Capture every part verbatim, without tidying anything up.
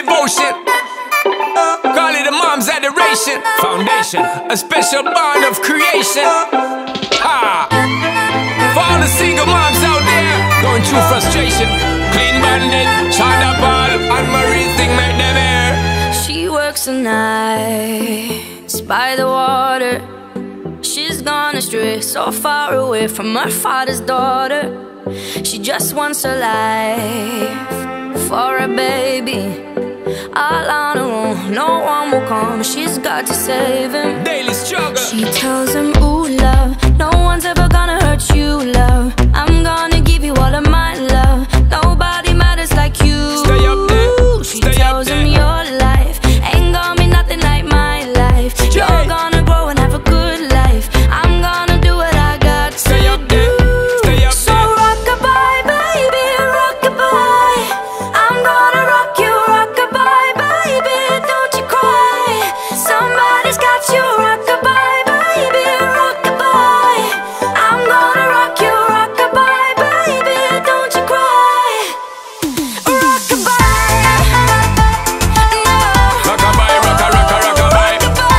devotion. Call it a mom's adoration. Foundation, a special bond of creation. Ha! For all the single moms out there going through frustration, Clean Bandit, Chanda Paul, and Marie thing make them air. She works the nights by the water. She's gone astray, so far away from her father's daughter. She just wants a life for a baby. All on her own, no one will come. She's got to save him. Daily struggle. She tells him, ooh, love, no one's ever gonna hurt you, love. I'm gonna give you all of my love. Nobody matters like you. Stay up there. She Stay tells up him there. your life ain't gonna be nothing like my life. You're Yeah. gonna grow and have a good life. I'm gonna do what I got Stay to up do. there. Stay up So there. rock-a-bye, baby, rock-a-bye. I'm gonna rock you, rock-a-bye, baby, don't you cry. Somebody's got you, rock-a-bye, baby, rock-a-bye. I'm gonna rock you, rock-a-bye, baby, don't you cry. Rock-a-bye, no. Rockabye, rocka, rocka, rockabye.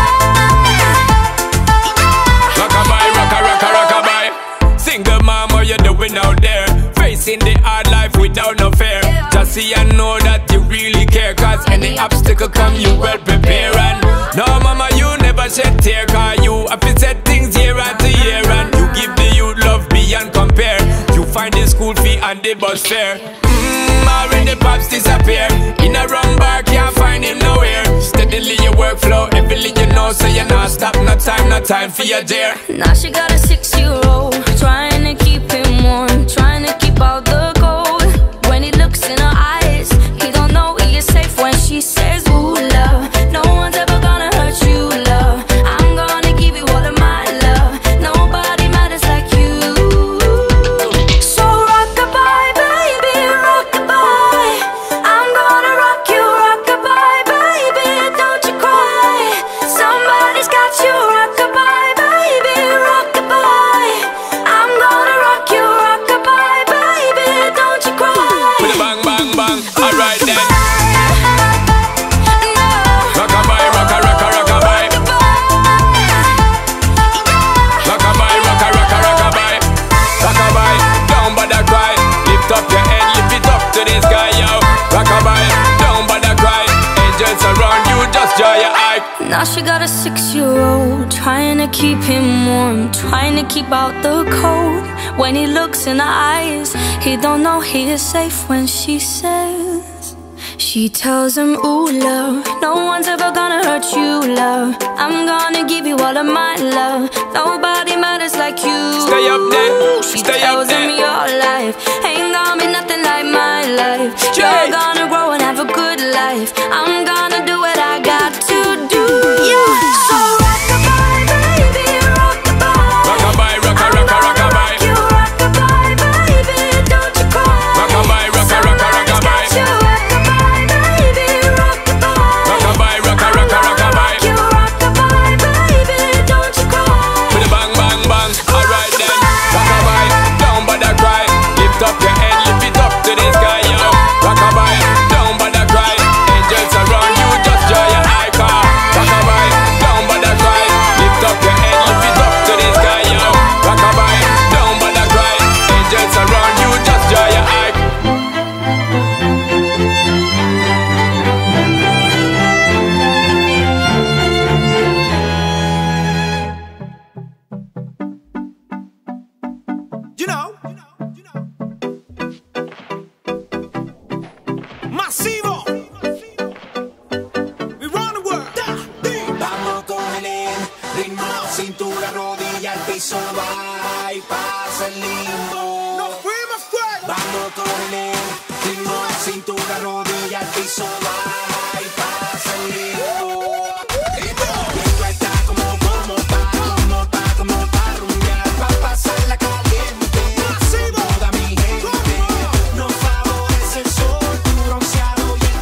Rockabye, rocka, rocka, rockabye. Single mom, what you doing out there? Facing the hard life without no fear. Just see and know that you really care. Cause any obstacle come, you well prepare. And no, mama, you never shed tear. Cause you have to set things year after year. And you give the youth love beyond compare. You find the school fee and the bus fare. Mmm, already pops disappear. In a wrong bar, can't find him nowhere. Steadily your workflow, everything you know. So you not stop, no time, no time for your dear. Now she got a six-year-old, trying to keep him warm, trying to keep out the cold. When he looks in her eyes, he don't know he is safe when she says, ooh, love, no one's ever gonna hurt you, love. I'm gonna give you all of my love. Nobody matters like you. So rock-a-bye, baby, rock-a-bye. I'm gonna rock you, rock-a-bye, baby, don't you cry. Somebody's got you, rock-a-bye, baby, rock-a-bye. I'm gonna rock you, rock-a-bye, baby, don't you cry. With a bang, bang, bang. Alright then. No. Rockabye, rocka, rocka, rockabye. Rockabye, rocka, rocka, rockabye. Rockabye, don't bother cry. Lift up your head, lift it up to the sky, yo. Rockabye, don't bother cry. Angels around you, just draw your eye. Now she got a six-year-old, trying to keep him warm, trying to keep out the cold. When he looks in her eyes, he don't know he is safe when she says. She tells him, ooh, love, no one's ever gonna hurt you, love. I'm gonna give you all of my love. Nobody matters like you. Stay up there, She stay tells up there. him your life ain't gonna be nothing like my life. Jay. You're gonna grow and have a good life. I'm gonna do what I got to do. Yeah. So rock-a-bye, baby, rock-a-bye. Rockabye, rocka, rocka, rockabye. You rock-a-bye, baby, don't you cry. Rockabye, rocka, rocka, rockabye. You rock-a-bye, baby, rock-a-bye. Rockabye, rocka, rocka, rockabye. You rock-a-bye, baby, don't you cry. With a bang, bang, bang. Alright then. Rockabye, don't bother cry. Lift up your head, lift it up to the sky, yo. Rockabye, don't bother cry. Angels around you, just draw your eye car. Rockabye, don't bother cry. Lift up your head, lift it up to the sky, yo. Rockabye, don't bother cry. Angels around you, just draw your eye. You know, Masivo, we run the world. Vamos con el ritmo, cintura, rodilla, al piso, va y pasa el limbo. Nos fuimos fuera. Vamos con el ritmo, cintura, rodilla, al piso, va y pasa el limbo. Esto está como, como pa, como pa, como pa rumbear, pa pasarla caliente. Toda mi gente nos favorece el sol, tu bronceado y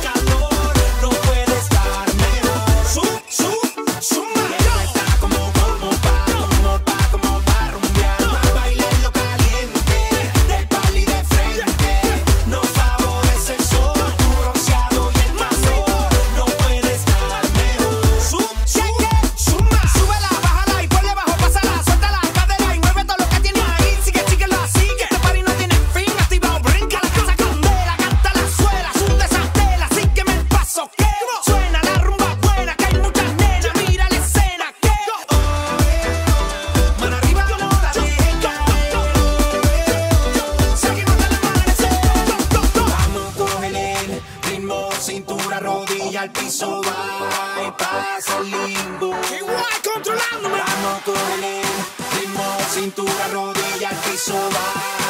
rodilla al piso, va y pasa el limbo. Igual controlándome. Vamos con el ritmo, cintura, rodilla al piso, va.